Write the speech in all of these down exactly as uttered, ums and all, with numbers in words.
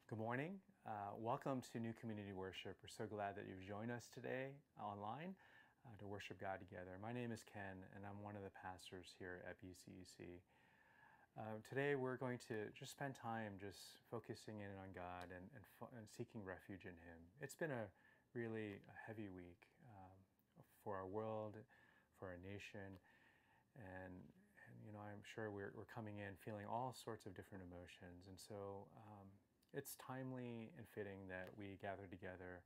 Good morning. Uh, welcome to New Community Worship. We're so glad that you've joined us today online uh, to worship God together. My name is Ken, and I'm one of the pastors here at B C E C. Uh, today, we're going to just spend time just focusing in on God and, and, and seeking refuge in Him. It's been a really a heavy week um, for our world, for our nation, and, and you know, I'm sure we're, we're coming in feeling all sorts of different emotions, and so. Um, It's timely and fitting that we gather together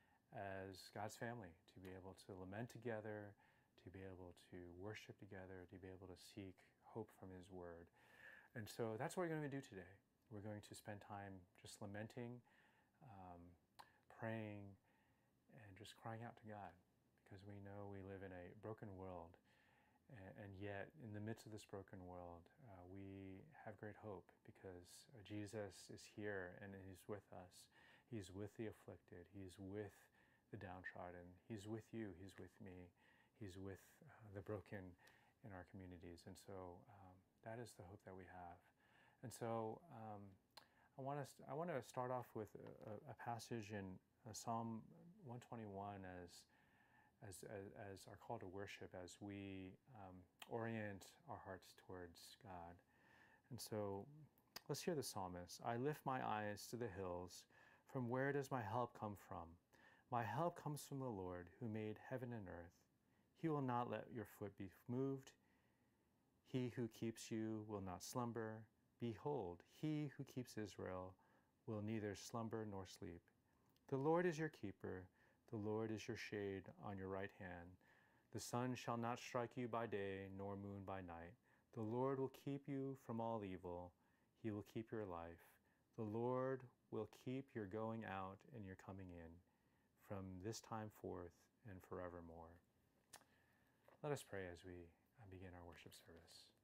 as God's family to be able to lament together, to be able to worship together, to be able to seek hope from His Word. And so that's what we're going to do today. We're going to spend time just lamenting, um, praying, and just crying out to God, because we know we live in a broken world. And yet, in the midst of this broken world, uh, we have great hope because uh, Jesus is here and He's with us. He's with the afflicted. He's with the downtrodden. He's with you. He's with me. He's with uh, the broken in our communities. And so um, that is the hope that we have. And so um, I want us. I want to start off with a, a passage in uh, Psalm one twenty-one as As, as, as our call to worship, as we um, orient our hearts towards God. And so let's hear the psalmist. I lift my eyes to the hills. From where does my help come from? My help comes from the Lord who made heaven and earth. He will not let your foot be moved. He who keeps you will not slumber. Behold, he who keeps Israel will neither slumber nor sleep. The Lord is your keeper. The Lord is your shade on your right hand. The sun shall not strike you by day, nor moon by night. The Lord will keep you from all evil. He will keep your life. The Lord will keep your going out and your coming in from this time forth and forevermore. Let us pray as we begin our worship service.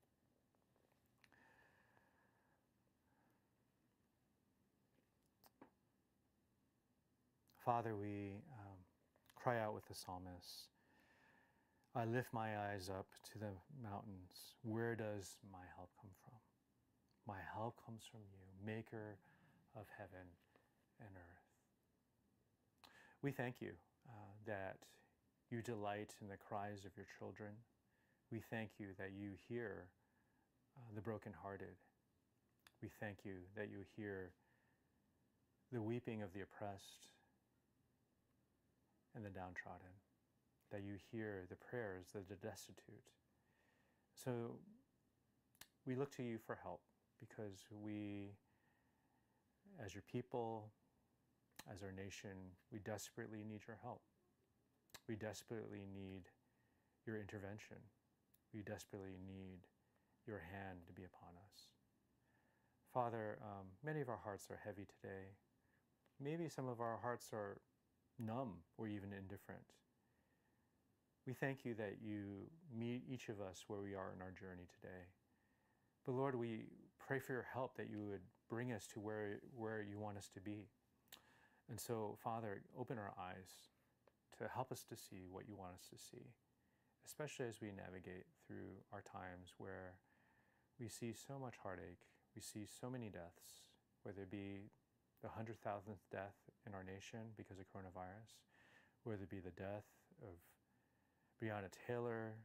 Father, we um, cry out with the psalmist. I lift my eyes up to the mountains. Where does my help come from? My help comes from you, maker of heaven and earth. We thank you uh, that you delight in the cries of your children. We thank you that you hear uh, the brokenhearted. We thank you that you hear the weeping of the oppressed and the downtrodden, that you hear the prayers of the destitute. So we look to you for help because we, as your people, as our nation, we desperately need your help. We desperately need your intervention. We desperately need your hand to be upon us. Father, um, many of our hearts are heavy today. Maybe some of our hearts are numb or even indifferent. We thank you that you meet each of us where we are in our journey today. But Lord, we pray for your help, that you would bring us to where, where you want us to be. And so, Father, open our eyes to help us to see what you want us to see, especially as we navigate through our times where we see so much heartache, we see so many deaths, whether it be the hundred thousandth death in our nation because of coronavirus, whether it be the death of Breonna Taylor,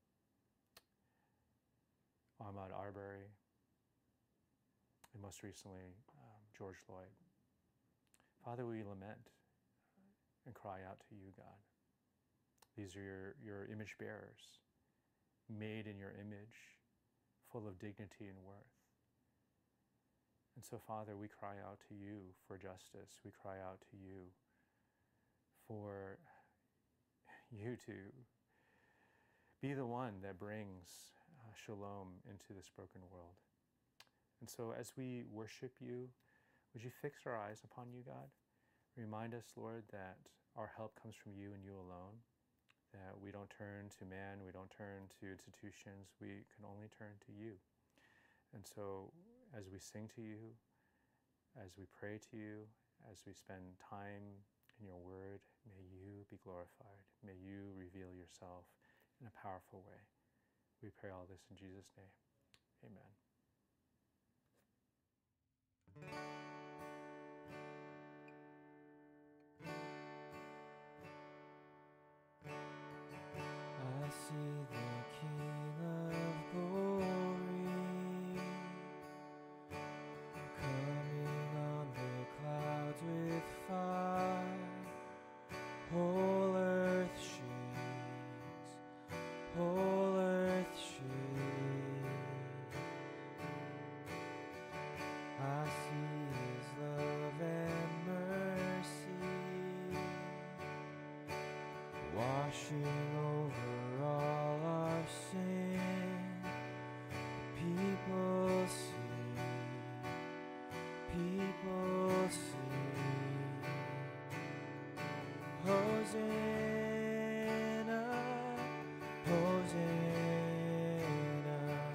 Ahmaud Arbery, and most recently, um, George Floyd. Father, we lament and cry out to you, God. These are your, your image bearers, made in your image, full of dignity and worth. And so, Father, we cry out to you for justice. We cry out to you for you to be the one that brings uh, shalom into this broken world. And so as we worship you, would you fix our eyes upon you, God? Remind us, Lord, that our help comes from you and you alone, that we don't turn to man, we don't turn to institutions, we can only turn to you. And so as we sing to you, as we pray to you, as we spend time in your word, may you be glorified. May you reveal yourself in a powerful way. We pray all this in Jesus' name. Amen. washing over all our sin. People sing, people sing, Hosanna, Hosanna,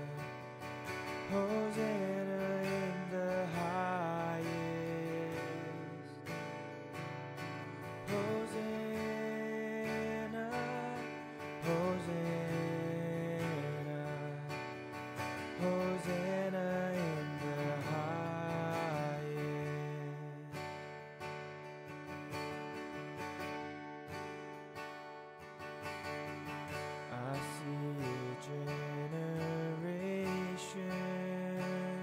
Hosanna in the highest. Hosanna, Hosanna, Hosanna in the highest. I see a generation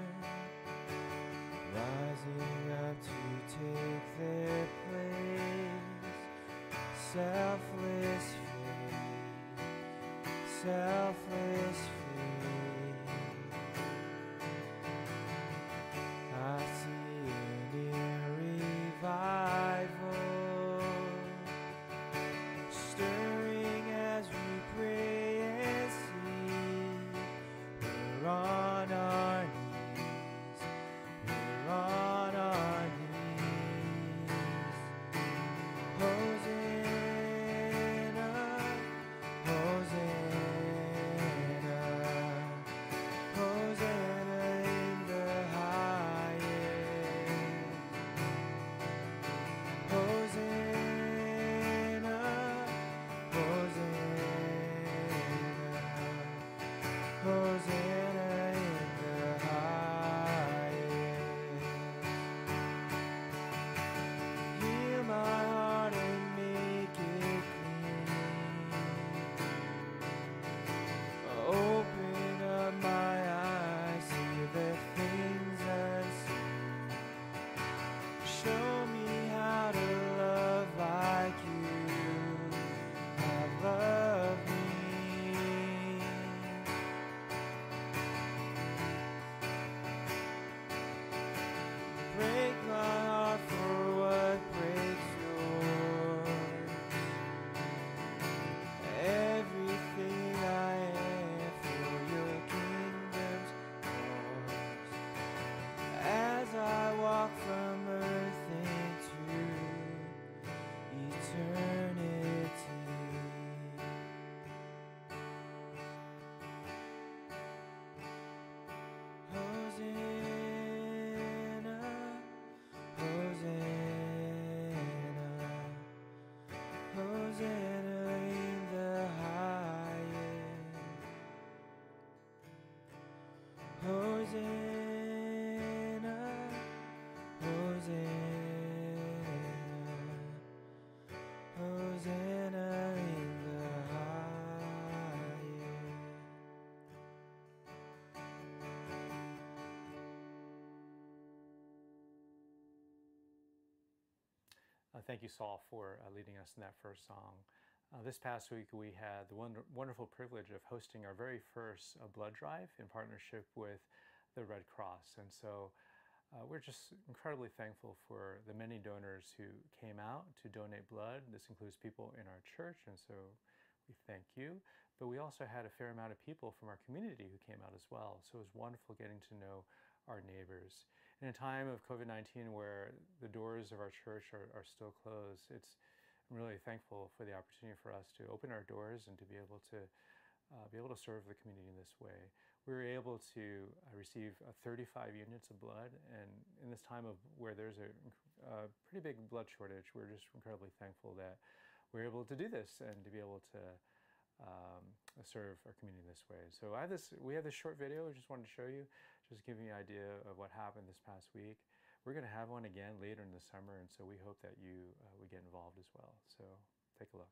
rising up to take their place. Selfless faith, selfless faith. I see a near revival stirring as we pray and sing. We're on our knees, we're on our knees. Hosanna, Hosanna, Hosanna in the highest. Hosanna, Hosanna, Hosanna in the highest. Heal my heart and make it clean. Open up my eyes, see the things unseen. Show me how to love like you have loved me. Break my heart for what breaks yours. Everything I am for your kingdom's cause. As I walk from earth into eternity. Hosanna, Hosanna, Hosanna in the highest. Hosanna, Hosanna, Hosanna in the highest. Uh, thank you, Saul, for uh, leading us in that first song. Uh, this past week, we had the wonder wonderful privilege of hosting our very first uh, blood drive in partnership with the Red Cross. And so uh, we're just incredibly thankful for the many donors who came out to donate blood. This includes people in our church, and so we thank you. But we also had a fair amount of people from our community who came out as well. So it was wonderful getting to know our neighbors. In a time of COVID nineteen where the doors of our church are, are still closed, it's I'm really thankful for the opportunity for us to open our doors and to be able to uh, be able to serve the community in this way. We were able to uh, receive uh, thirty-five units of blood, and in this time of where there's a, a pretty big blood shortage, we're just incredibly thankful that we're able to do this and to be able to um, serve our community in this way. So I have this, we have this short video I just wanted to show you, just giving you an idea of what happened this past week. We're going to have one again later in the summer, and so we hope that you uh, would get involved as well. So take a look.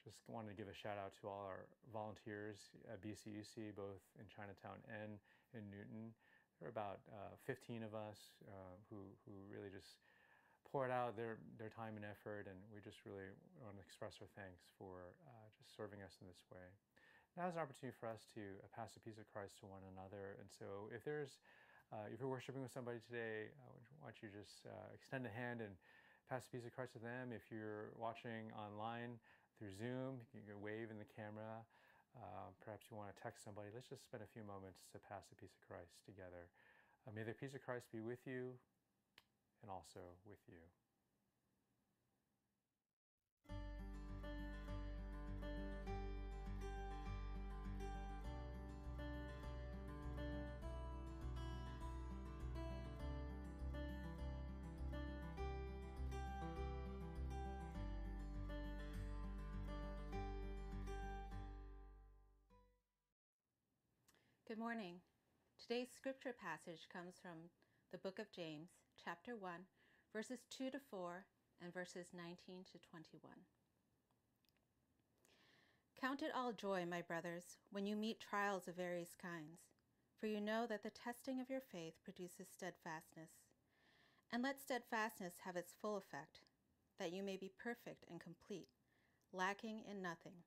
just wanted to give a shout out to all our volunteers at B C E C, both in Chinatown and in Newton. There are about uh, fifteen of us uh, who, who really just poured out their, their time and effort, and we just really want to express our thanks for uh, just serving us in this way. Now is an opportunity for us to uh, pass a piece of Christ to one another, and so if there's, uh, if you're worshiping with somebody today, uh, why don't you just uh, extend a hand and pass a piece of Christ to them. If you're watching online through Zoom, you can wave in the camera. Uh, perhaps you want to text somebody. Let's just spend a few moments to pass a piece of Christ together. Uh, may the peace of Christ be with you and also with you. Good morning. Today's scripture passage comes from the book of James, chapter one, verses two to four and verses nineteen to twenty-one. Count it all joy, my brothers, when you meet trials of various kinds, for you know that the testing of your faith produces steadfastness. And let steadfastness have its full effect, that you may be perfect and complete, lacking in nothing.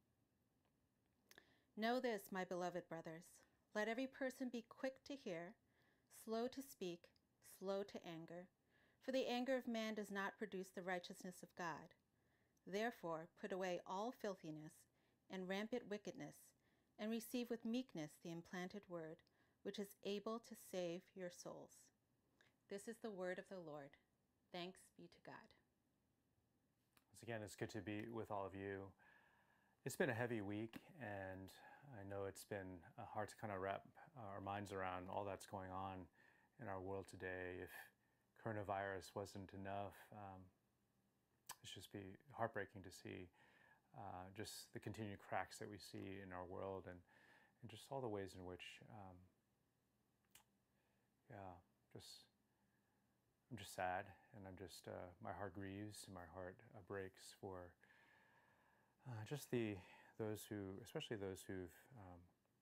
Know this, my beloved brothers. Let every person be quick to hear, slow to speak, slow to anger, for the anger of man does not produce the righteousness of God. Therefore, put away all filthiness and rampant wickedness, and receive with meekness the implanted word, which is able to save your souls. This is the word of the Lord. Thanks be to God. Once again, it's good to be with all of you. It's been a heavy week, and I know it's been uh, hard to kind of wrap our minds around all that's going on in our world today. If coronavirus wasn't enough, um, it's just be heartbreaking to see uh, just the continued cracks that we see in our world, and, and just all the ways in which, um, yeah, just I'm just sad, and I'm just uh, my heart grieves and my heart uh, breaks for uh, just the those who, especially those who've um,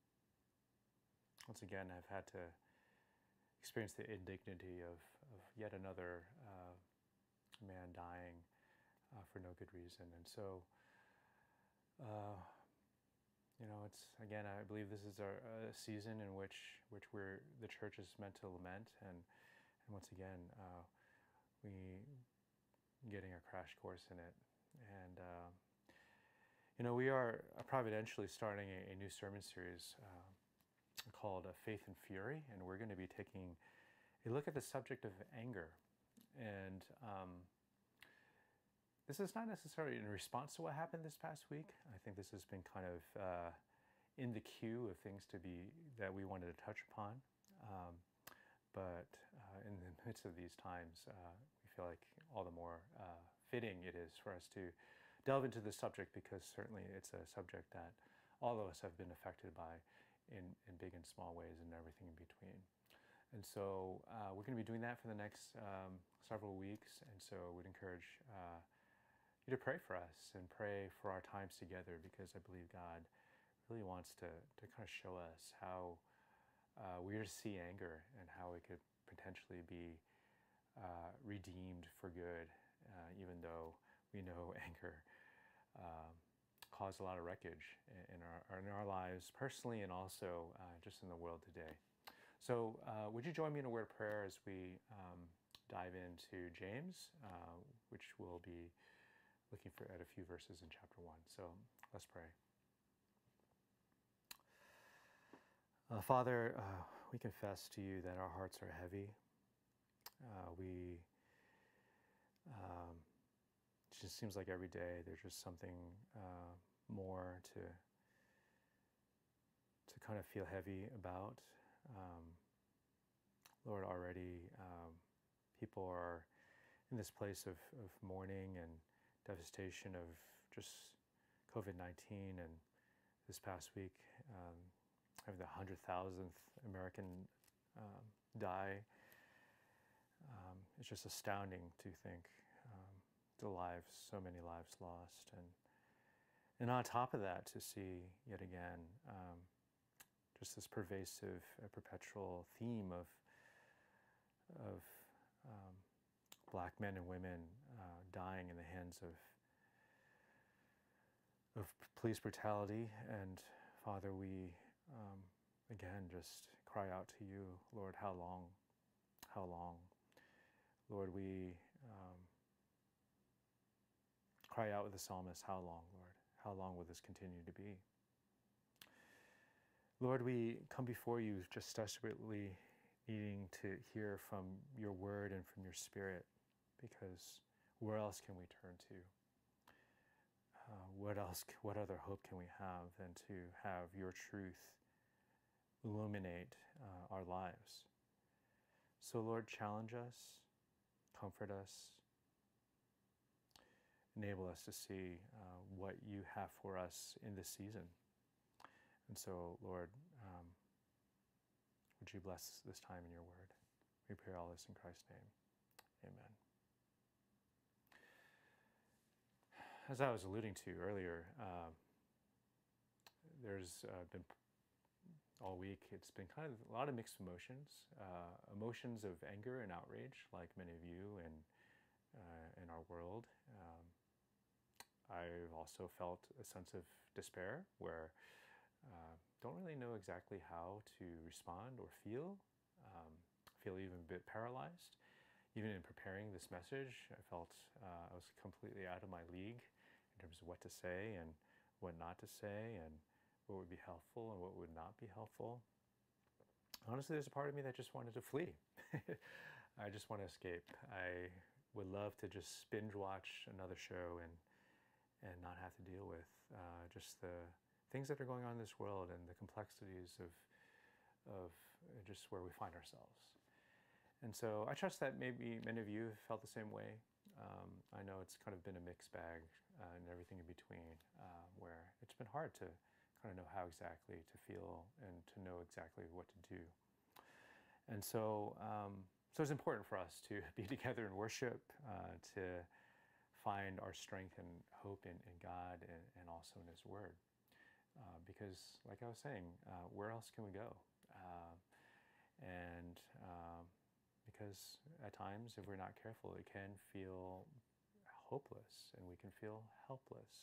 once again have had to experience the indignity of, of yet another uh, man dying uh, for no good reason. And so, uh, you know, it's again, I believe this is our a season in which which we're the church is meant to lament, and and once again, uh, we getting a crash course in it. And uh, you know, we are providentially starting a, a new sermon series uh, called uh, Faith and Fury, and we're going to be taking a look at the subject of anger. And um, this is not necessarily in response to what happened this past week. I think this has been kind of uh, in the queue of things to be that we wanted to touch upon. Um, but uh, in the midst of these times, uh, we feel like all the more uh, fitting it is for us to delve into this subject, because certainly it's a subject that all of us have been affected by in, in big and small ways and everything in between. And so uh, we're going to be doing that for the next um, several weeks, and so I would encourage uh, you to pray for us and pray for our times together, because I believe God really wants to, to kind of show us how uh, we are to see anger and how it could potentially be uh, redeemed for good, uh, even though we know anger uh, caused a lot of wreckage in our, in our lives personally, and also uh, just in the world today. So uh, would you join me in a word of prayer as we um, dive into James, uh, which we'll be looking for at a few verses in chapter one. So let's pray. Uh, Father, uh, we confess to you that our hearts are heavy. Uh, we um, It just seems like every day there's just something uh, more to to kind of feel heavy about. Um, Lord, already um, people are in this place of, of mourning and devastation of just COVID nineteen, and this past week um, having the one hundred thousandth American um, die. Um, it's just astounding to think um, the lives, so many lives lost. And And on top of that, to see yet again um, just this pervasive, uh, perpetual theme of of um, black men and women uh, dying in the hands of of police brutality. And Father, we um, again just cry out to you, Lord, how long, how long? Lord, we um, cry out with the psalmist, how long, Lord? How long will this continue to be? Lord, we come before you just desperately needing to hear from your word and from your spirit, because where else can we turn to? Uh, what else, what other hope can we have than to have your truth illuminate uh, our lives? So Lord, challenge us, comfort us, enable us to see uh, what you have for us in this season. And so, Lord, um, would you bless this time in your word? We pray all this in Christ's name. Amen. As I was alluding to earlier, uh, there's uh, been all week, it's been kind of a lot of mixed emotions, uh, emotions of anger and outrage, like many of you and uh, in our world. Um, I've also felt a sense of despair where uh, don't really know exactly how to respond or feel, um, feel even a bit paralyzed. Even in preparing this message, I felt uh, I was completely out of my league in terms of what to say and what not to say, and what would be helpful and what would not be helpful. Honestly, there's a part of me that just wanted to flee. I just want to escape. I would love to just binge watch another show and and not have to deal with uh, just the things that are going on in this world and the complexities of of just where we find ourselves. And so I trust that maybe many of you have felt the same way. Um, I know it's kind of been a mixed bag uh, and everything in between, uh, where it's been hard to kind of know how exactly to feel and to know exactly what to do. And so, um, so it's important for us to be together in worship, uh, to find our strength and hope in, in God and, and also in His Word. Uh, because, like I was saying, uh, where else can we go? Uh, and um, because at times, if we're not careful, it can feel hopeless, and we can feel helpless,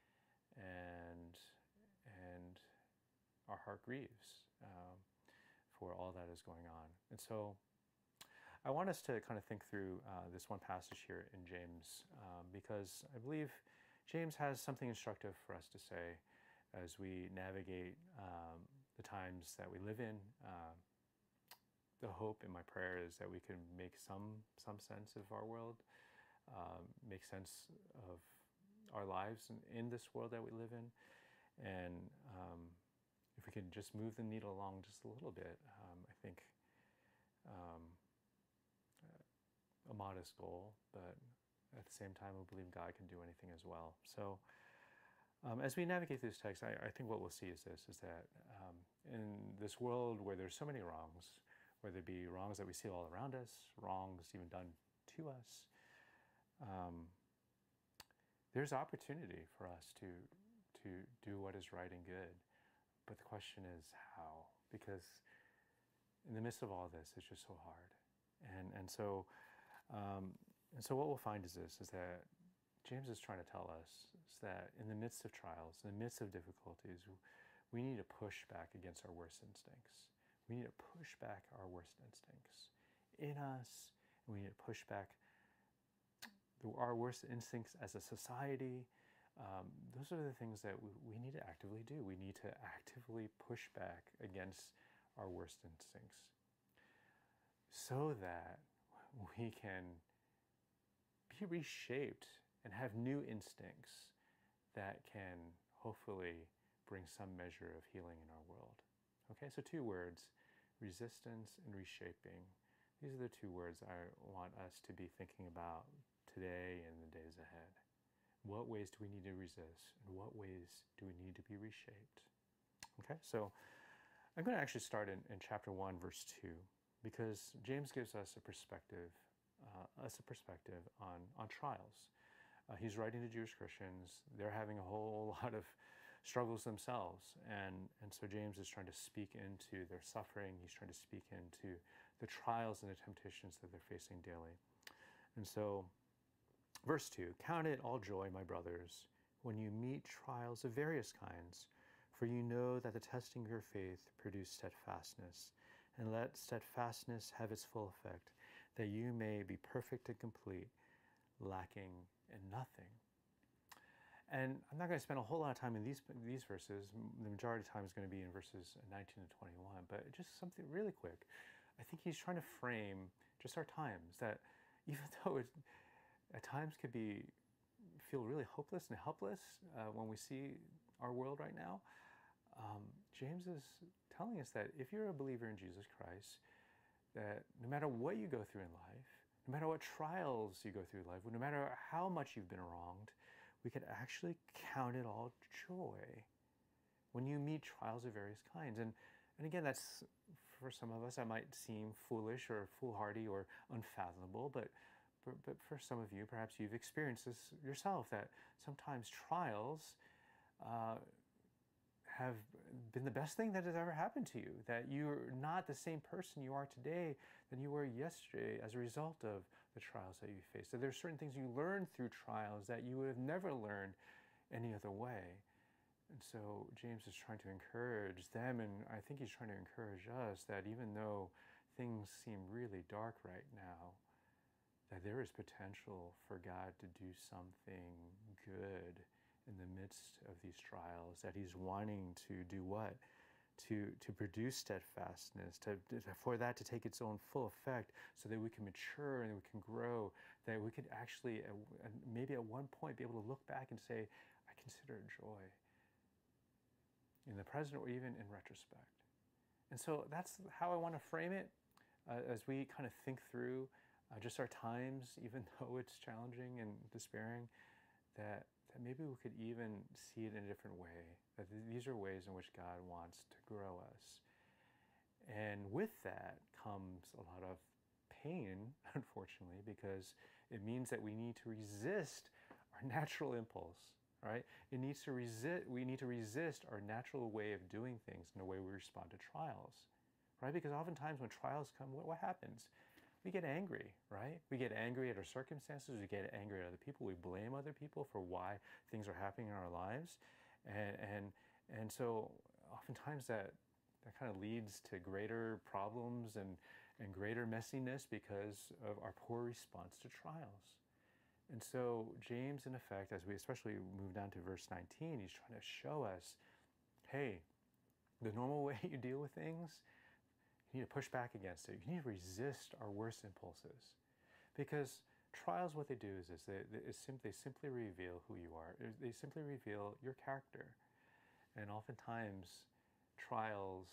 and and our heart grieves um, for all that is going on. And so I want us to kind of think through uh, this one passage here in James, um, because I believe James has something instructive for us to say as we navigate um, the times that we live in. Uh, the hope in my prayer is that we can make some some sense of our world, um, make sense of our lives in, in this world that we live in, and um, if we can just move the needle along just a little bit, um, I think um, a modest goal, but at the same time, we believe God can do anything as well. So um, as we navigate through this text, I, I think what we'll see is this, is that um, in this world where there's so many wrongs, whether it be wrongs that we see all around us, wrongs even done to us, um, there's opportunity for us to to do what is right and good. But the question is how? Because in the midst of all this, it's just so hard. And and so um, and so what we'll find is this, is that James is trying to tell us is that in the midst of trials, in the midst of difficulties, we need to push back against our worst instincts. We need to push back our worst instincts in us, and we need to push back our worst instincts as a society. Um, those are the things that we, we need to actively do. We need to actively push back against our worst instincts so that we can be reshaped and have new instincts that can hopefully bring some measure of healing in our world. Okay, so two words, resistance and reshaping. These are the two words I want us to be thinking about today and the days ahead. What ways do we need to resist? And what ways do we need to be reshaped? Okay, so I'm going to actually start in, in chapter one, verse two, because James gives us a perspective, uh, us a perspective on, on trials. Uh, he's writing to Jewish Christians. They're having a whole lot of struggles themselves. And, and so James is trying to speak into their suffering. He's trying to speak into the trials and the temptations that they're facing daily. And so, verse two, count it all joy, my brothers, when you meet trials of various kinds, for you know that the testing of your faith produces steadfastness. And let steadfastness have its full effect, that you may be perfect and complete, lacking in nothing. And I'm not going to spend a whole lot of time in these these verses. The majority of the time is going to be in verses nineteen to twenty-one, but just something really quick. I think he's trying to frame just our times, that even though it at times could be feel really hopeless and helpless uh, when we see our world right now, um, James is telling us that if you're a believer in Jesus Christ, that no matter what you go through in life, no matter what trials you go through in life, no matter how much you've been wronged, we could actually count it all joy when you meet trials of various kinds. And, and again, that's, for some of us, that might seem foolish or foolhardy or unfathomable, but, but, but for some of you, perhaps you've experienced this yourself, that sometimes trials uh, have been the best thing that has ever happened to you, that you're not the same person you are today than you were yesterday as a result of the trials that you face. That there's certain things you learn through trials that you would have never learned any other way. And so James is trying to encourage them, and I think he's trying to encourage us, that even though things seem really dark right now, that there is potential for God to do something good in the midst of these trials, that he's wanting to do what? To, to produce steadfastness, to, to, for that to take its own full effect, so that we can mature and we can grow, that we could actually, uh, maybe at one point, be able to look back and say, I consider it joy, in the present or even in retrospect. And so that's how I want to frame it uh, as we kind of think through uh, just our times, even though it's challenging and despairing, that that maybe we could even see it in a different way, that th- these are ways in which God wants to grow us. And with that comes a lot of pain, unfortunately, because it means that we need to resist our natural impulse, right? It needs to resist, we need to resist our natural way of doing things in the way we respond to trials, right? Because oftentimes when trials come, what, what happens? We get angry, right? We get angry at our circumstances. We get angry at other people. We blame other people for why things are happening in our lives. And, and, and so oftentimes that, that kind of leads to greater problems and, and greater messiness because of our poor response to trials. And so James, in effect, as we especially move down to verse nineteen, he's trying to show us, hey, the normal way you deal with things, you need to push back against it. You need to resist our worst impulses. Because trials, what they do is, is they, they, is sim- they simply reveal who you are. They simply reveal your character. And oftentimes, trials,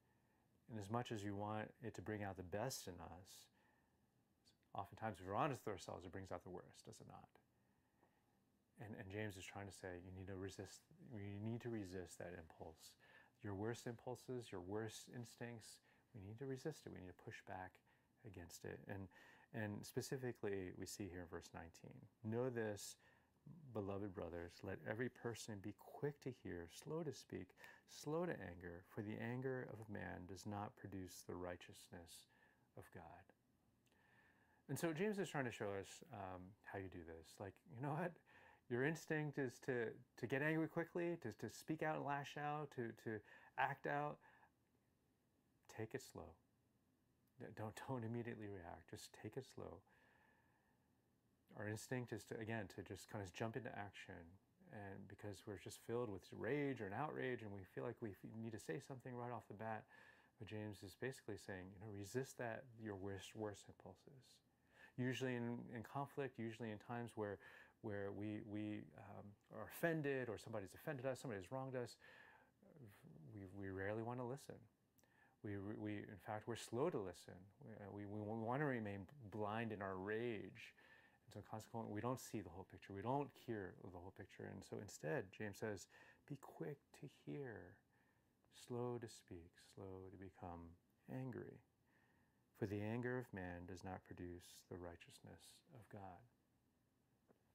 in as much as you want it to bring out the best in us, oftentimes, if we're honest with ourselves, it brings out the worst, does it not? And, and James is trying to say, you need to resist, you need to resist that impulse. Your worst impulses, your worst instincts, we need to resist it. We need to push back against it. And, and specifically, we see here in verse nineteen, know this, beloved brothers, let every person be quick to hear, slow to speak, slow to anger, for the anger of man does not produce the righteousness of God. And so James is trying to show us um, how you do this. Like, you know what? Your instinct is to, to get angry quickly, to, to speak out and lash out, to, to act out. Take it slow. Don't, don't immediately react. Just take it slow. Our instinct is to, again, to just kind of jump into action, and because we're just filled with rage or an outrage, and we feel like we need to say something right off the bat. But James is basically saying, you know, resist that, your worst, worst impulses. Usually in, in conflict, usually in times where, where we, we um, are offended, or somebody's offended us, somebody's wronged us, we, we rarely want to listen. We, we, in fact, we're slow to listen. We, we, we want to remain blind in our rage. And so consequently, we don't see the whole picture. We don't hear the whole picture. And so instead, James says, be quick to hear, slow to speak, slow to become angry. For the anger of man does not produce the righteousness of God.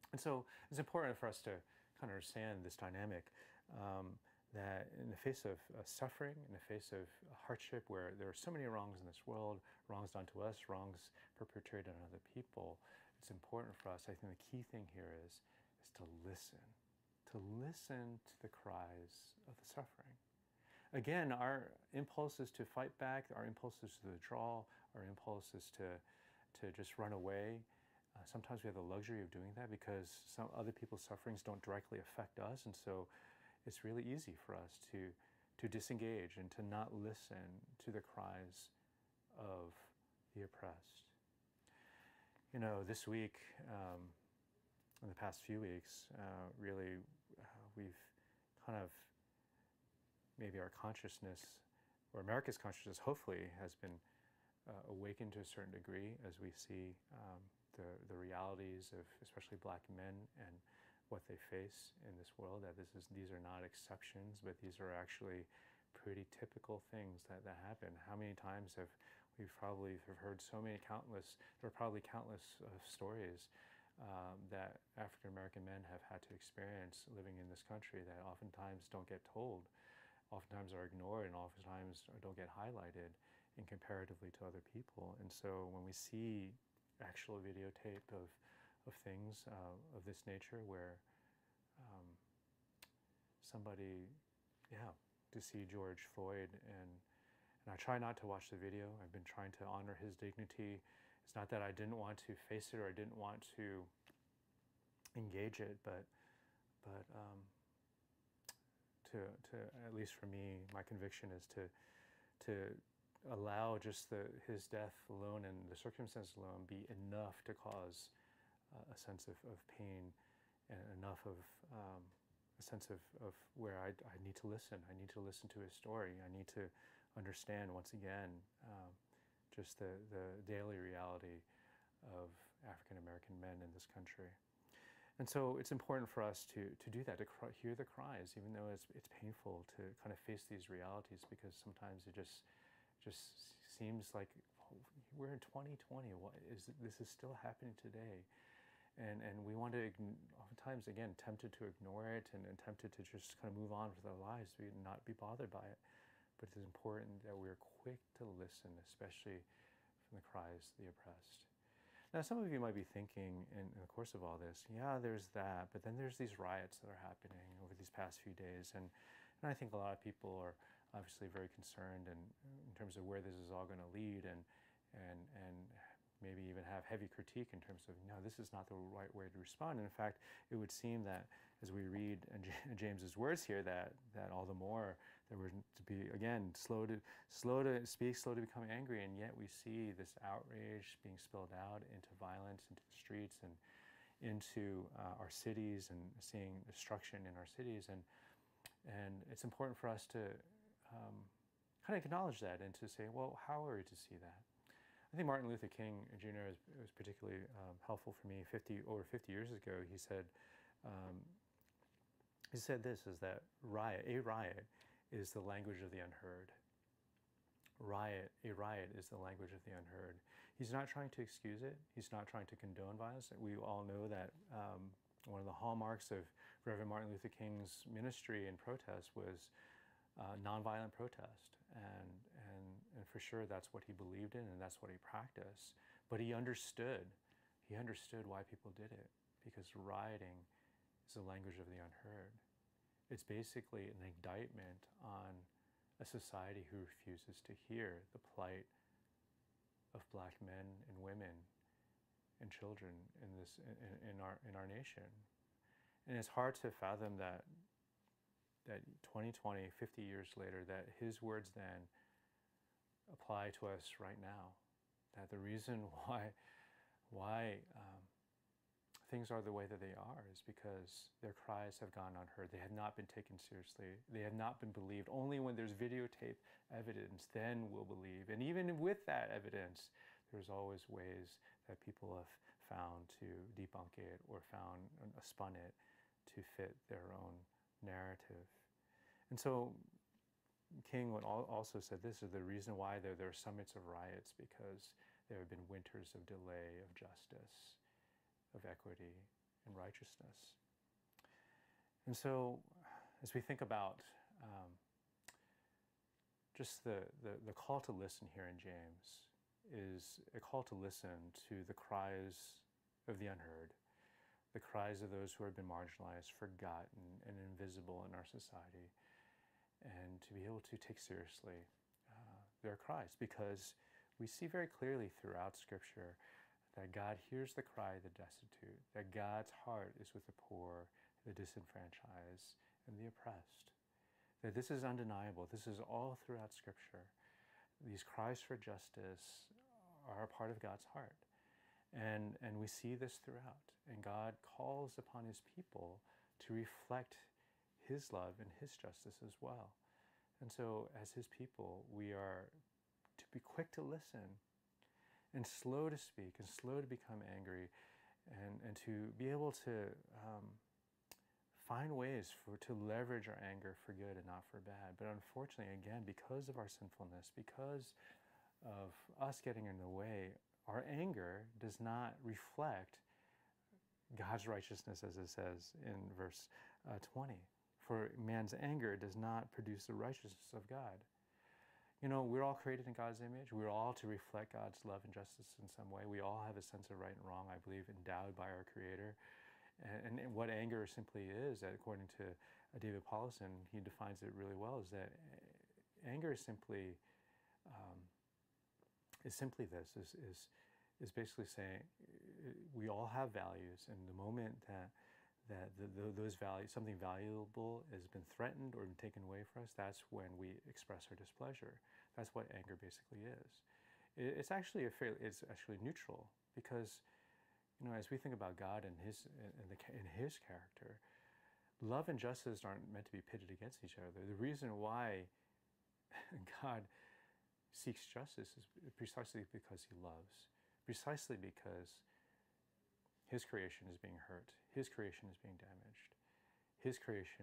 And so it's important for us to kind of understand this dynamic, um, that in the face of uh, suffering, in the face of hardship, where there are so many wrongs in this world, wrongs done to us, wrongs perpetrated on other people, it's important for us. I think the key thing here is, is to listen, to listen to the cries of the suffering. Again, our impulse is to fight back, our impulse is to withdraw, our impulse is to, to just run away. Uh, sometimes we have the luxury of doing that because some other people's sufferings don't directly affect us, and so it's really easy for us to, to disengage and to not listen to the cries of the oppressed. You know, this week, um, in the past few weeks, uh, really, uh, we've kind of, maybe our consciousness, or America's consciousness, hopefully, has been uh, awakened to a certain degree as we see um, the, the realities of especially Black men and what they face in this world, that this is, these are not exceptions, but these are actually pretty typical things that, that happen. How many times have we've probably have heard so many countless, there are probably countless uh, stories um, that African American men have had to experience living in this country that oftentimes don't get told, oftentimes are ignored, and oftentimes don't get highlighted in comparatively to other people. And so when we see actual videotape of of things uh, of this nature, where um, somebody, yeah, to see George Floyd, and and I try not to watch the video. I've been trying to honor his dignity. It's not that I didn't want to face it or I didn't want to engage it, but but um, to to at least for me, my conviction is to to allow just the his death alone and the circumstances alone be enough to cause a sense of, of pain, and enough of um, a sense of, of where I, I need to listen. I need to listen to his story. I need to understand once again um, just the, the daily reality of African American men in this country. And so it's important for us to, to do that, to cry, hear the cries, even though it's, it's painful to kind of face these realities, because sometimes it just just seems like we're in twenty twenty. What is this is still happening today? And, and we want to, oftentimes, again, tempted to ignore it and, and tempted to just kind of move on with our lives, we not be bothered by it. But it's important that we're quick to listen, especially from the cries of the oppressed. Now, some of you might be thinking in, in the course of all this, yeah, there's that, but then there's these riots that are happening over these past few days. And, and I think a lot of people are obviously very concerned and, in terms of where this is all going to lead, and, and, and maybe even have heavy critique in terms of, no, this is not the right way to respond. And in fact, it would seem that as we read James's words here, that, that all the more that we're to be, again, slow to, slow to speak, slow to become angry, and yet we see this outrage being spilled out into violence, into the streets, and into uh, our cities, and seeing destruction in our cities. And, and it's important for us to um, kind of acknowledge that and to say, well, how are we to see that? I think Martin Luther King Junior is, was particularly um, helpful for me. fifty over fifty years ago, he said, um, he said this, is that riot, a riot is the language of the unheard. Riot, a riot is the language of the unheard. He's not trying to excuse it. He's not trying to condone violence. We all know that um, one of the hallmarks of Reverend Martin Luther King's ministry and protest was uh, nonviolent protest. And, and, and for sure that's what he believed in, and that's what he practiced. But he understood, he understood why people did it, because rioting is the language of the unheard. It's basically an indictment on a society who refuses to hear the plight of Black men and women and children in this in, in our in our nation. And it's hard to fathom that that twenty twenty, fifty years later, that his words then apply to us right now. That the reason why why um, things are the way that they are is because their cries have gone unheard. They have not been taken seriously. They have not been believed. Only when there's videotape evidence, then we'll believe. And even with that evidence, there's always ways that people have found to debunk it or found uh, spun it to fit their own narrative. And so King also said this is the reason why there, there are summits of riots, because there have been winters of delay of justice, of equity, and righteousness. And so as we think about um, just the, the, the call to listen here in James is a call to listen to the cries of the unheard, the cries of those who have been marginalized, forgotten, and invisible in our society, and to be able to take seriously uh, their cries, because we see very clearly throughout Scripture that God hears the cry of the destitute, that God's heart is with the poor, the disenfranchised, and the oppressed. That this is undeniable. This is all throughout Scripture. These cries for justice are a part of God's heart. And, and we see this throughout. And God calls upon His people to reflect His love and His justice as well. And so as His people, we are to be quick to listen and slow to speak and slow to become angry, and, and to be able to um, find ways for to leverage our anger for good and not for bad. But unfortunately, again, because of our sinfulness, because of us getting in the way, our anger does not reflect God's righteousness, as it says in verse uh, twenty. For man's anger does not produce the righteousness of God. You know, we're all created in God's image. We're all to reflect God's love and justice in some way. We all have a sense of right and wrong, I believe, endowed by our Creator. And, and what anger simply is, according to David Paulson, he defines it really well, is that anger is simply um, is simply this, is, is, is basically saying we all have values, and the moment that that the, the, those values, something valuable has been threatened or been taken away from us, that's when we express our displeasure. That's what anger basically is. It, it's actually a fairly, it's actually neutral, because, you know, as we think about God and His and the in His character, love and justice aren't meant to be pitted against each other. The reason why God seeks justice is precisely because He loves, precisely because His creation is being hurt. His creation is being damaged. His creation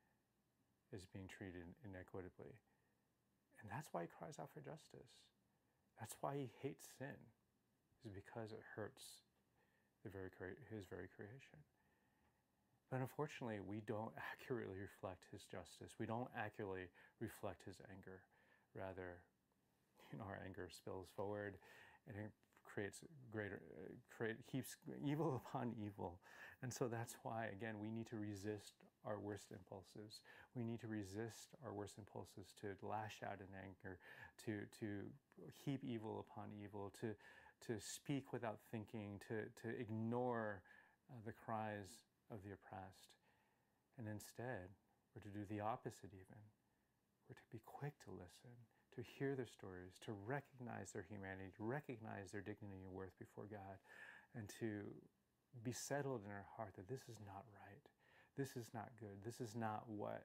is being treated inequitably. And that's why He cries out for justice. That's why He hates sin, is because it hurts the very His very creation. But unfortunately, we don't accurately reflect His justice. We don't accurately reflect His anger. Rather, you know, our anger spills forward, and it creates greater, uh, create, heaps evil upon evil. And so that's why, again, we need to resist our worst impulses. We need to resist our worst impulses to lash out in anger, to, to heap evil upon evil, to, to speak without thinking, to, to ignore uh, the cries of the oppressed. And instead, we're to do the opposite even. We're to be quick to listen, to hear their stories, to recognize their humanity, to recognize their dignity and worth before God, and to be settled in our heart that this is not right. This is not good. This is not what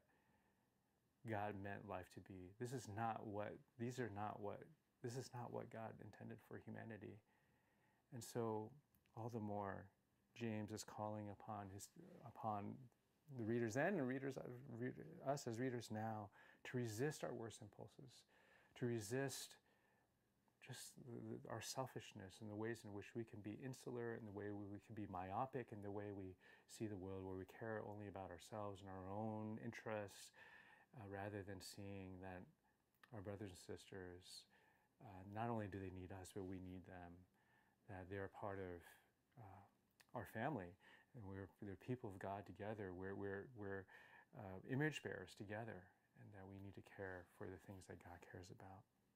God meant life to be. This is not what, these are not what, this is not what God intended for humanity. And so, all the more, James is calling upon his, upon the readers then and readers, us as readers now, to resist our worst impulses, to resist just the, our selfishness and the ways in which we can be insular, and the way we can be myopic, and the way we see the world, where we care only about ourselves and our own interests, uh, rather than seeing that our brothers and sisters, uh, not only do they need us, but we need them, that they're part of uh, our family, and we're the people of God together. We're, we're, we're uh, image bearers together, and that we need to care for the things that God cares about.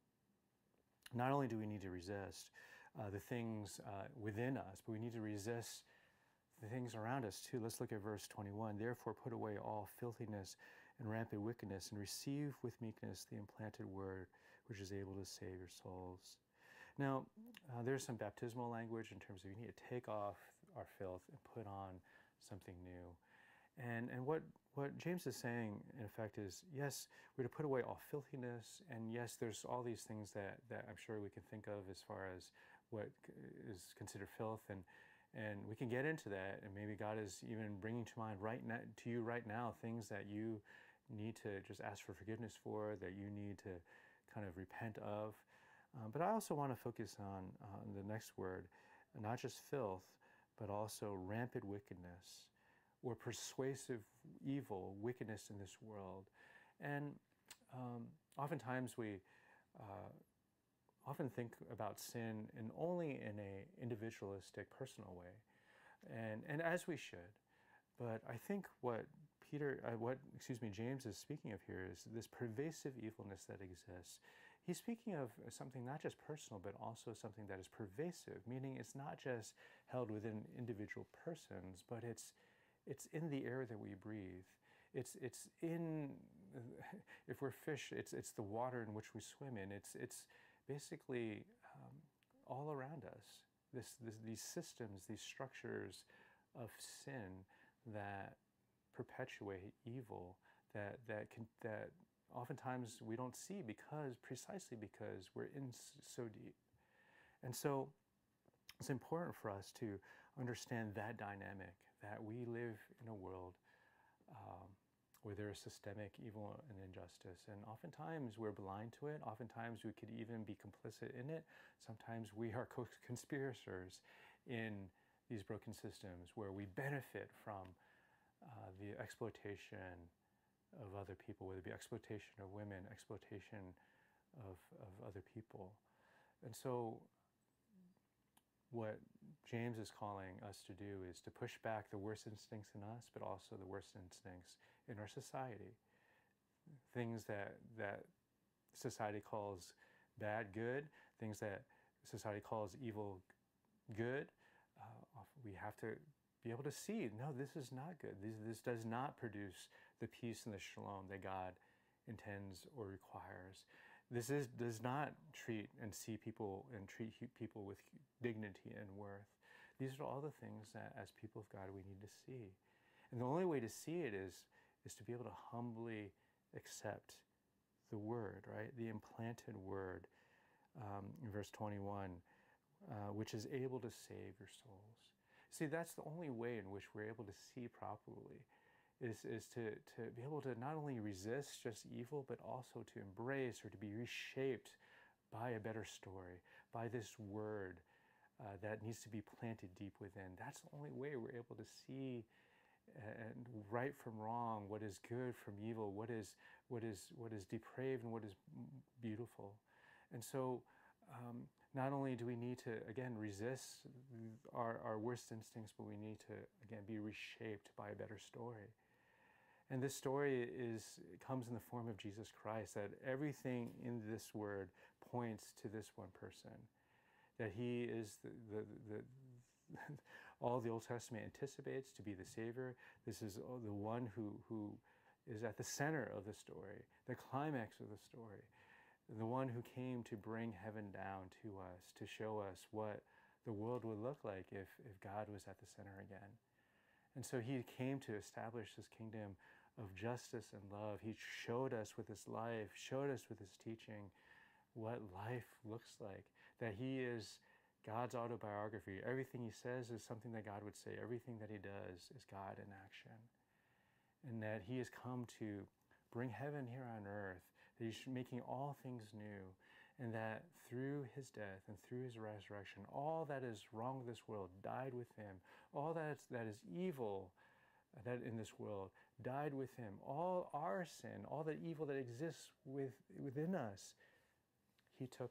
Not only do we need to resist uh, the things uh, within us, but we need to resist the things around us too. Let's look at verse twenty-one. Therefore put away all filthiness and rampant wickedness, and receive with meekness the implanted word, which is able to save your souls. Now, uh, there's some baptismal language in terms of you need to take off our filth and put on something new. And, and what, what James is saying, in effect, is, yes, we're to put away all filthiness, and yes, there's all these things that, that I'm sure we can think of as far as what is considered filth, and, and we can get into that, and maybe God is even bringing to mind right now, to you right now, things that you need to just ask for forgiveness for, that you need to kind of repent of. Um, but I also want to focus on, on the next word, not just filth, but also rampant wickedness or persuasive evil, wickedness in this world. And um, oftentimes we uh, often think about sin in only in a individualistic, personal way, and and as we should. But I think what Peter, uh, what excuse me, James is speaking of here is this pervasive evilness that exists. He's speaking of something not just personal, but also something that is pervasive, meaning it's not just held within individual persons, but it's it's in the air that we breathe. It's it's in, if we're fish, it's it's the water in which we swim in. It's it's basically um, all around us. This, this these systems, these structures of sin that perpetuate evil, that that can that oftentimes we don't see because precisely because we're in so deep. And so it's important for us to understand that dynamic, that we live in a world um, where there is systemic evil and injustice. And oftentimes we're blind to it. Oftentimes we could even be complicit in it. Sometimes we are co-conspirators in these broken systems where we benefit from uh, the exploitation of other people, whether it be exploitation of women, exploitation of, of other people. And so what James is calling us to do is to push back the worst instincts in us, but also the worst instincts in our society. Things that, that society calls bad good, things that society calls evil good, uh, we have to be able to see, no, this is not good. This, this does not produce the peace and the shalom that God intends or requires. This is, does not treat and see people and treat people with dignity and worth. These are all the things that as people of God we need to see. And the only way to see it is, is to be able to humbly accept the word, right? The implanted word um, in verse twenty-one, uh, which is able to save your souls. See, that's the only way in which we're able to see properly, is, is to, to be able to not only resist just evil, but also to embrace or to be reshaped by a better story, by this word uh, that needs to be planted deep within. That's the only way we're able to see and right from wrong, what is good from evil, what is, what is, what is depraved and what is beautiful. And so um, not only do we need to, again, resist our, our worst instincts, but we need to, again, be reshaped by a better story. And this story is comes in the form of Jesus Christ, that everything in this word points to this one person, that he is the, the, the, the all the Old Testament anticipates to be the Savior. This is the one who, who is at the center of the story, the climax of the story, the one who came to bring heaven down to us, to show us what the world would look like if, if God was at the center again. And so he came to establish this kingdom of justice and love. He showed us with his life, showed us with his teaching what life looks like, that he is God's autobiography. Everything he says is something that God would say. Everything that he does is God in action. And that he has come to bring heaven here on earth, that he's making all things new, and that through his death and through his resurrection, all that is wrong with this world died with him. All that is, that is evil that in this world died with him. All our sin, all the evil that exists with, within us, he took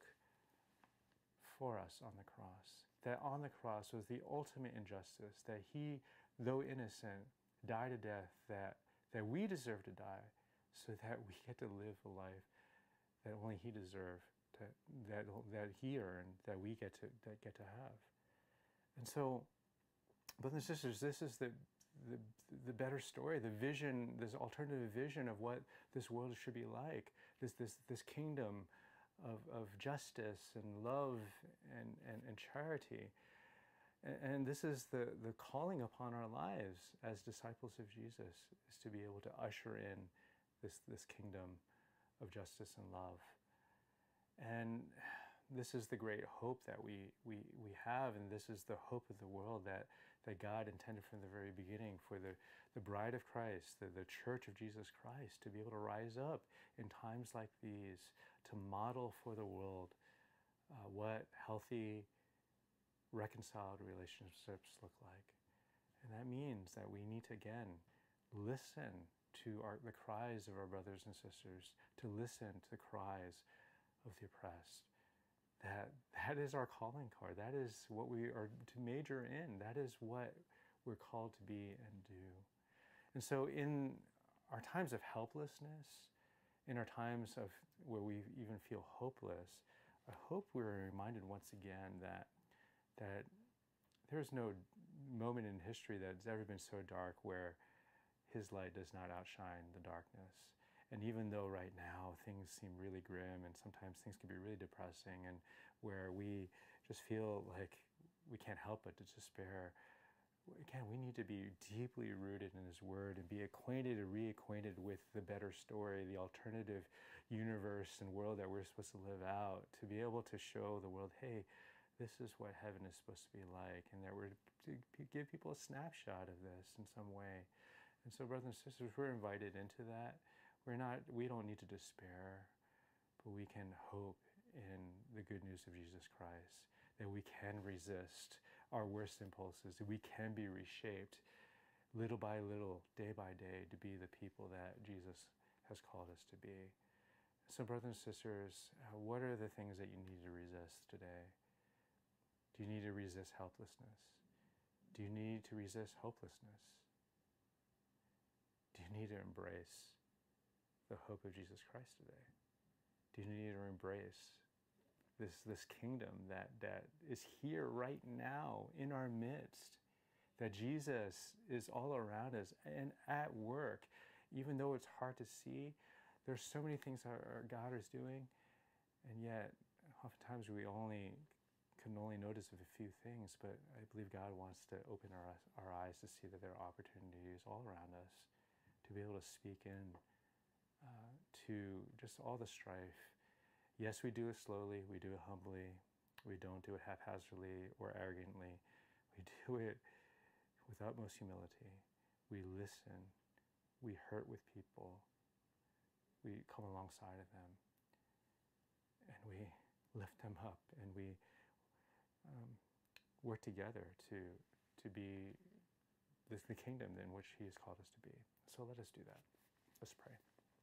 for us on the cross. That on the cross was the ultimate injustice, that he, though innocent, died a death that, that we deserve to die, so that we get to live a life that only he deserved, to, that, that he earned, that we get to, that get to have. And so, brothers and sisters, this is the, the, the better story, the vision, this alternative vision of what this world should be like, this, this, this kingdom of, of justice and love and, and, and charity. And, and this is the, the calling upon our lives as disciples of Jesus, is to be able to usher in this, this kingdom of justice and love. And this is the great hope that we, we, we have, and this is the hope of the world that, that God intended from the very beginning for the, the bride of Christ, the, the church of Jesus Christ, to be able to rise up in times like these, to model for the world uh, what healthy reconciled relationships look like. And that means that we need to, again, listen to our, the cries of our brothers and sisters, to listen to the cries of the oppressed. That, that is our calling card. That is what we are to major in. That is what we're called to be and do. And so in our times of helplessness, in our times of where we even feel hopeless, I hope we're reminded once again that, that there's no moment in history that's ever been so dark where His light does not outshine the darkness. And even though right now things seem really grim and sometimes things can be really depressing and where we just feel like we can't help but to despair, again, we need to be deeply rooted in His Word and be acquainted and reacquainted with the better story, the alternative universe and world that we're supposed to live out, to be able to show the world, hey, this is what heaven is supposed to be like, and that we're to give people a snapshot of this in some way. And so, brothers and sisters, we're invited into that. We're not, we don't need to despair, but we can hope in the good news of Jesus Christ, that we can resist our worst impulses, that we can be reshaped little by little, day by day, to be the people that Jesus has called us to be. So, brothers and sisters, uh, what are the things that you need to resist today? Do you need to resist helplessness? Do you need to resist hopelessness? Do you need to embrace the hope of Jesus Christ today? Do you need to embrace this, this kingdom that, that is here right now in our midst? That Jesus is all around us and at work. Even though it's hard to see, there's so many things our, our God is doing, and yet oftentimes we only can only notice of a few things, but I believe God wants to open our, our eyes to see that there are opportunities all around us to be able to speak in uh, to just all the strife. Yes, we do it slowly, we do it humbly, we don't do it haphazardly or arrogantly. We do it with utmost humility. We listen, we hurt with people, we come alongside of them, and we lift them up, and we um, work together to, to be this, the kingdom in which He has called us to be. So let us do that. Let's pray.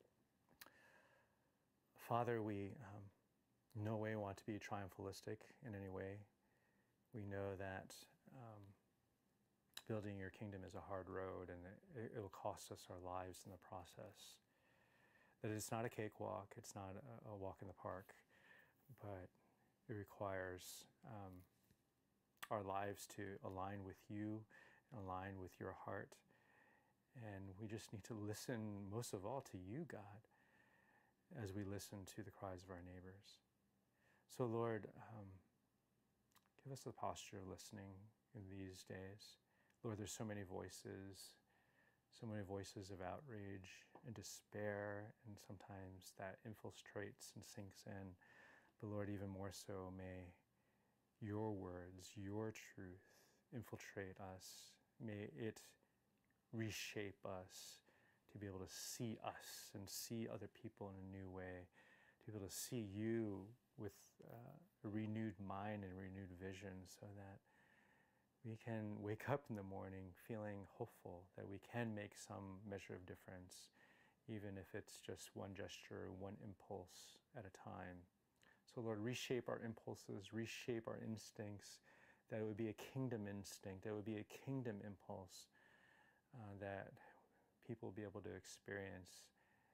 Father, we um, in no way want to be triumphalistic in any way. We know that um, building your kingdom is a hard road, and it, it will cost us our lives in the process. That it's not a cakewalk, it's not a, a walk in the park, but it requires um, our lives to align with you, align with your heart. And we just need to listen, most of all, to you, God, as we listen to the cries of our neighbors. So, Lord, um, give us the posture of listening in these days. Lord, there's so many voices, so many voices of outrage and despair, and sometimes that infiltrates and sinks in. But Lord, even more so, may your words, your truth infiltrate us. May it reshape us to be able to see us and see other people in a new way, to be able to see you with uh, a renewed mind and renewed vision, so that we can wake up in the morning feeling hopeful that we can make some measure of difference, even if it's just one gesture, one impulse at a time. So Lord, reshape our impulses, reshape our instincts, that it would be a kingdom instinct, that it would be a kingdom impulse, uh, that people will be able to experience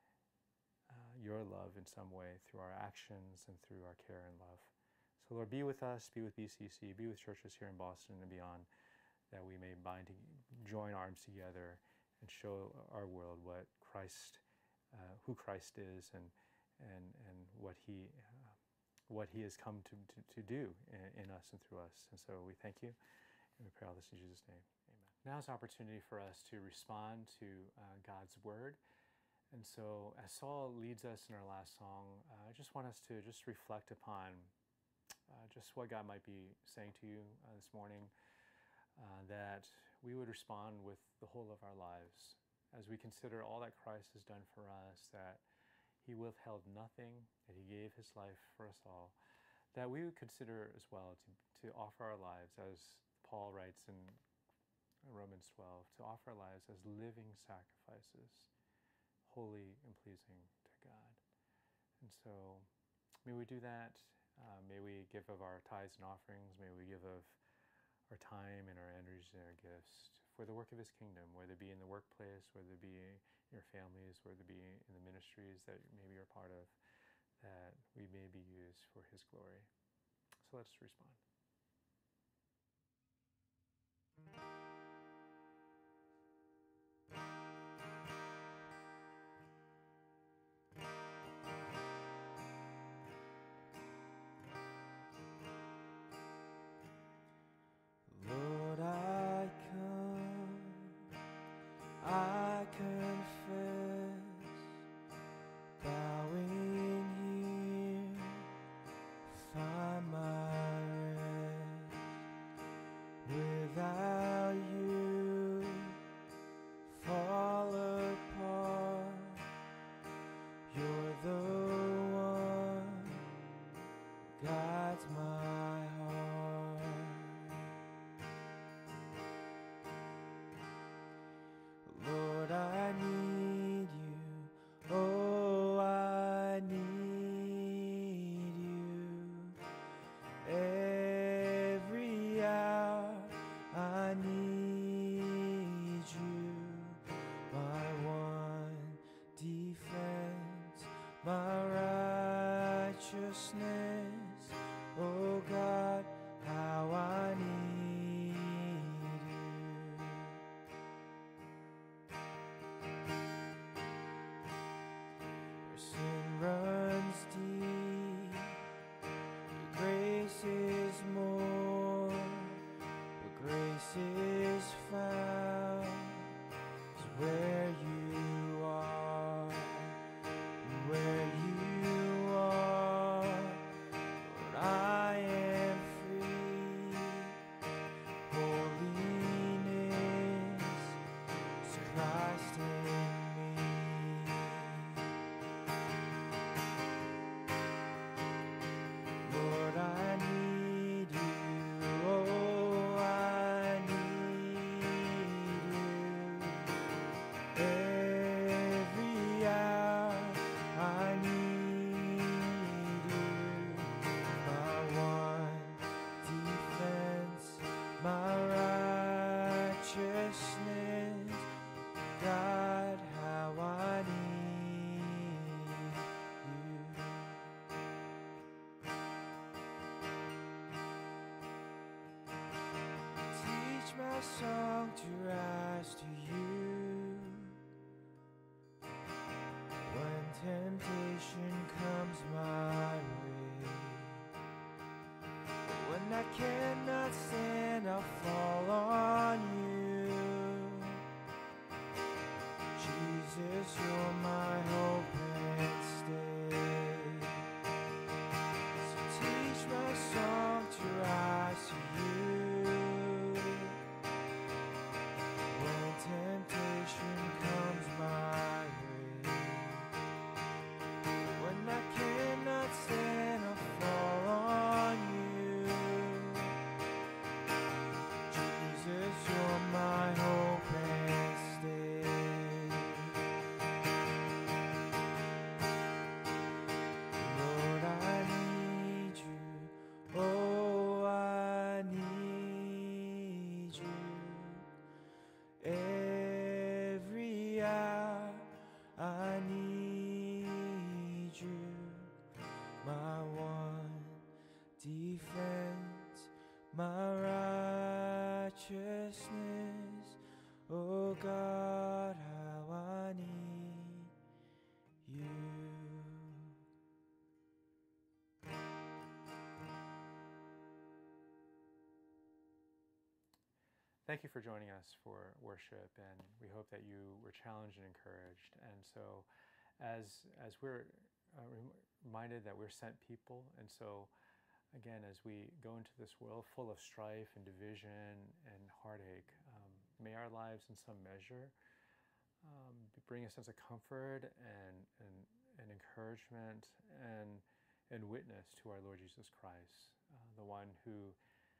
uh, your love in some way through our actions and through our care and love. So Lord, be with us, be with B C E C, be with churches here in Boston and beyond, that we may bind, to, join arms together and show our world what Christ, uh, who Christ is, and and and what He, uh, what He has come to to, to do in, in us and through us. And so we thank you, and we pray all this in Jesus' name. Amen. Now is an opportunity for us to respond to uh, God's word. And so as Saul leads us in our last song, uh, I just want us to just reflect upon uh, just what God might be saying to you uh, this morning, uh, that we would respond with the whole of our lives as we consider all that Christ has done for us, that He withheld nothing, that He gave His life for us all, that we would consider as well to, to offer our lives, as Paul writes in Romans twelve, to offer our lives as living sacrifices, holy and pleasing to God. And so may we do that. Uh, may we give of our tithes and offerings. May we give of our time and our energies and our gifts for the work of His kingdom, whether it be in the workplace, whether it be in your families, whether it be in the ministries that maybe you're part of, that we may be used for His glory. So let's respond. Lord, I come, I confess, bowing here, find my rest. Without you, fall apart. You're the one guides my heart. Lord, I need you. Oh, I need you. Every hour I need you. My one defense, my righteousness. Oh God, how I need you. Where sin runs deep, your grace is more. Where grace is found is where you are. And where you are, Lord, I am free. Holiness is Christ in me. Lord, I need you. Oh, I need you. Every hour I need you. My one defense, my righteousness. God, how I need you. Teach my song to rise to you when temptation comes my way. When I cannot stand, I'll fall on you. Jesus, you're my hope and stay. So teach my song to rise to you when temptation comes my way. When I cannot stand, I'll fall on you. Jesus, you're my hope and stay. Lord, I need you. Oh, I need you. Every hour I need you. My one defense, my righteousness. Oh God, how I need you. Thank you for joining us for worship, and we hope that you were challenged and encouraged. And so as as we're uh, rem- reminded that we're sent people, and so again, as we go into this world full of strife and division and heartache, um, may our lives in some measure um, bring a sense of comfort and, and, and encouragement and, and witness to our Lord Jesus Christ, uh, the one who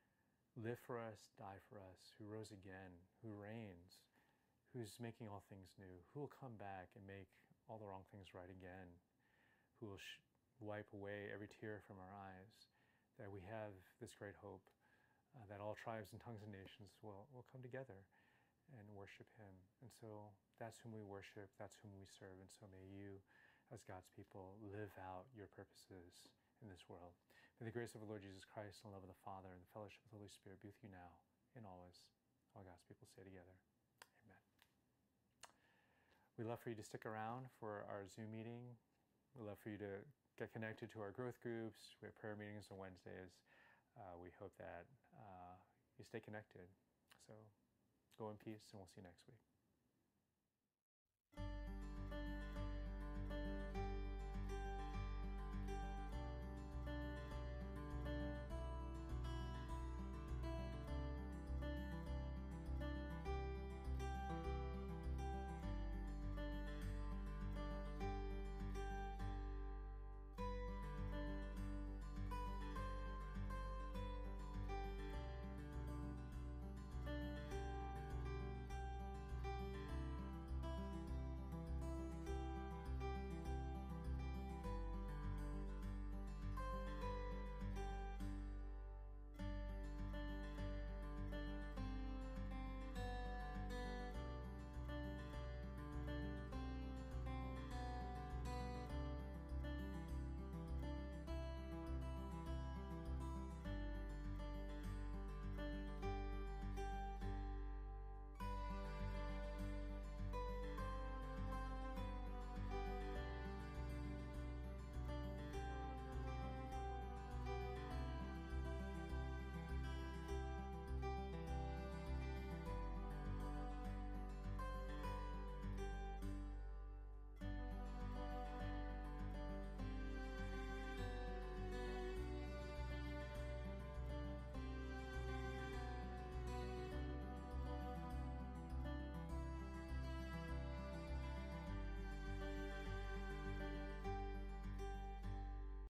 lived for us, died for us, who rose again, who reigns, who's making all things new, who will come back and make all the wrong things right again, who will sh- wipe away every tear from our eyes, that we have this great hope uh, that all tribes and tongues and nations will, will come together and worship him. And so that's whom we worship, that's whom we serve, and so may you, as God's people, live out your purposes in this world. May the grace of the Lord Jesus Christ and the love of the Father and the fellowship of the Holy Spirit be with you now and always. All God's people say together, amen. We'd love for you to stick around for our Zoom meeting. We'd love for you to get connected to our growth groups. We have prayer meetings on Wednesdays. Uh, we hope that uh, you stay connected. So go in peace, and we'll see you next week.